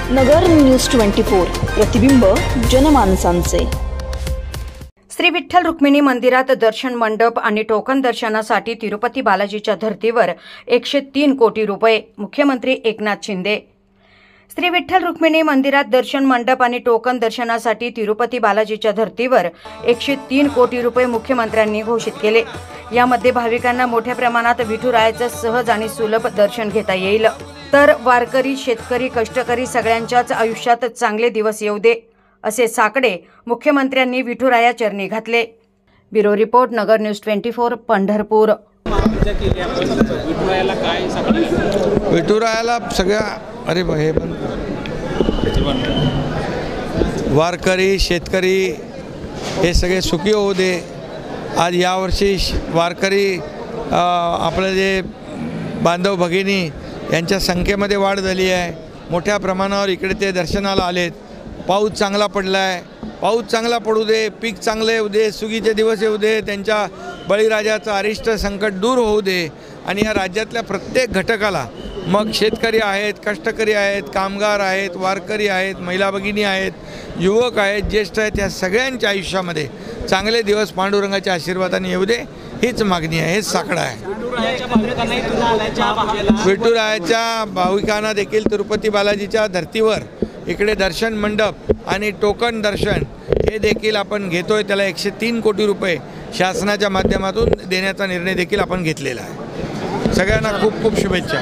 नगर news 24 प्रतिबिंब जनमानसांचे। श्री विठ्ठल रुक्मिणी मंदिरात दर्शन मंडप आणि टोकन दर्शनासाठी तिरुपती बालाजीच्या धर्तीवर 103 कोटी रुपये। मुख्यमंत्री एकनाथ शिंदे। श्री विठ्ठल रुक्मिणी मंदिरात दर्शन मंडप आणि टोकन दर्शनासाठी तिरुपती बालाजीच्या धर्तीवर 103 कोटी रुपये मुख्यमंत्र्यांनी घोषित केले। यामध्ये भाविकांना मोठ्या प्रमाणात विठुरायाचं सहज आणि सुलभ दर्शन घेता येईल। तर वारकरी, शेतकरी, कष्टकरी सगळ्यांच्याच आयुष्यात चांगले दिवस येऊ दे असे साकडे मुख्यमंत्र्यांनी विठुराया चरणी घातले। Bureau report, Nagar news 24, Pandharpur. विठुरायाला सगळ्या हे पण वारकरी, शेतकरी हे सगळे सुखी होऊ दे। आज यावर्षी वारकरी आपले जे बांधव भगिनी यांच्या संख्येमध्ये वाढ झाली आहे। मोठ्या प्रमाणावर इकडे ते दर्शनाला आलेत। पाऊस चांगला पडला आहे, पाऊस चांगला पडू दे, पीक चांगले येऊ दे, सुगीचे दिवस येऊ दे, त्यांच्या बळीराजाचं अरिष्ट संकट दूर होऊ दे। आणि या राज्यातल्या प्रत्येक घटकाला, मग शेतकरी आहेत, कष्टकरी आहेत, कामगार आहेत, वारकरी आहेत, महिला भगिनी आहेत, युवक आहेत, ज्येष्ठ आहेत, या सगळ्यांच्या आयुष्यामध्ये चांगले दिवस पांडुरंगाच्या आशीर्वादाने येऊ दे, हीच मागणी आहे, हेच साकडं आहे। विठुरायाच्या भाविकांना देखील तिरुपती बालाजीच्या धर्तीवर इकडे दर्शन मंडप आणि टोकन दर्शन हे देखील आपण घेतोय। त्याला 103 कोटी रुपये शासनाच्या माध्यमातून देण्याचा निर्णय देखील आपण घेतलेला आहे। सगळ्यांना खूप खूप शुभेच्छा।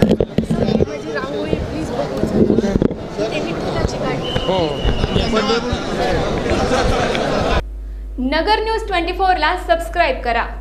हो, नगर न्यूज 24 ला सबस्क्राइब करा।